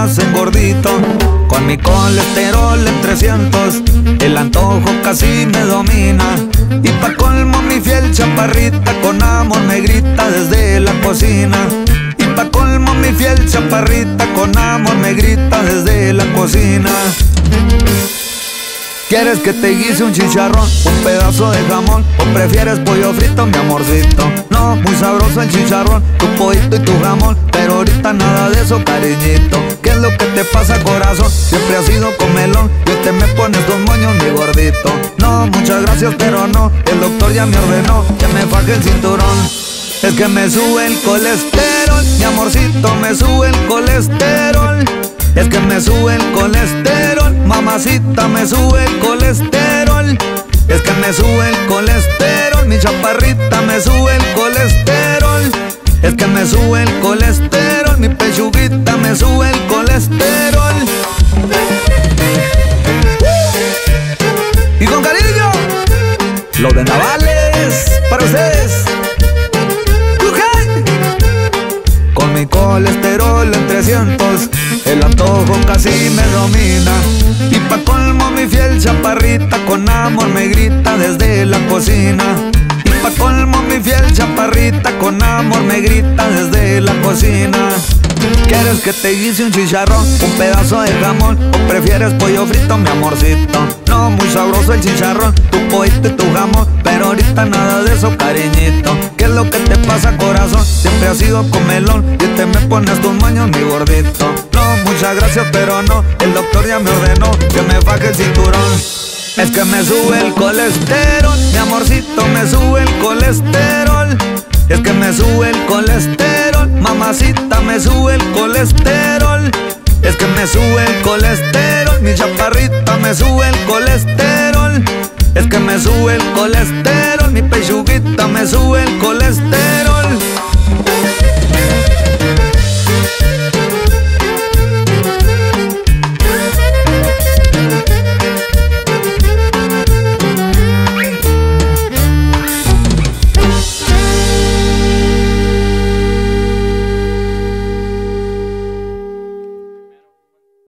hacen gordito. Con mi colesterol en 300, el antojo casi me domina. Y pa' colmo mi fiel chaparrita con amor me grita desde la cocina. Y pa' colmo mi fiel chaparrita con amor me grita desde la cocina. ¿Quieres que te guise un chicharrón, un pedazo de jamón, o prefieres pollo frito, mi amorcito? No, muy sabroso el chicharrón, tu pollito y tu jamón, pero ahorita nada de eso, cariñito. ¿Qué es lo que te pasa, corazón? Siempre has sido comelón y te me pones tus moños, mi gordito. No, muchas gracias, pero no, el doctor ya me ordenó que me faje el cinturón. Es que me sube el colesterol, mi amorcito, me sube el colesterol. Es que me sube el colesterol, mamacita, me sube el colesterol. Es que me sube el colesterol, mi chaparrita, me sube el colesterol. Es que me sube el colesterol, mi pechuguita, me sube el colesterol. Y con cariño, lo de Navales, para ustedes. Con mi colesterol en 300, el antojo casi me domina. Y pa' colmo mi fiel chaparrita con amor me grita desde la cocina. Y pa' colmo mi fiel chaparrita con amor me grita desde la cocina. ¿Quieres que te guise un chicharrón, un pedazo de jamón, o prefieres pollo frito, mi amorcito? No, muy sabroso el chicharrón, tu pollito y tu jamón, pero ahorita nada de eso, cariñito. ¿Qué es lo que te pasa, corazón? Siempre has sido comelón y te me pones tus moños, mi gordito. No, muchas gracias, pero no, el doctor ya me ordenó que me faje el cinturón. Es que me sube el colesterol, mi amorcito, me sube el colesterol. Es que me sube el colesterol, mamacita, me sube el colesterol. Es que me sube el colesterol, mi chaparrita, me sube el colesterol. Es que me sube el colesterol, mi pechuguita, me sube el colesterol.